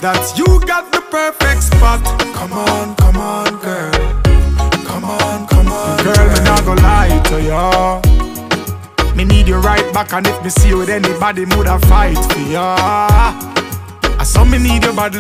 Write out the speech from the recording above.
that you got the perfect spot. Come on, girl. Come on, girl. Me not gonna lie to you. Me need you right back, and if me see you with anybody, woulda fight for ya. I saw me need your bad.